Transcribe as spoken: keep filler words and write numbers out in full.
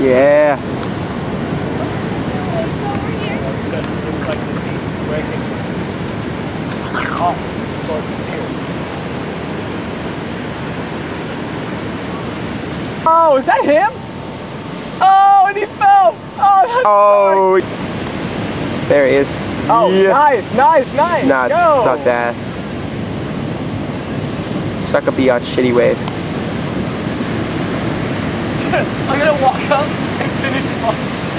Yeah. Oh, is that him? Oh, and he fell. Oh, that's oh. Nice. There he is. Oh, yeah. Nice, nice, nice. Nah, it's Go. Such ass. Suck up a shitty wave. I'm gonna walk up and finish once.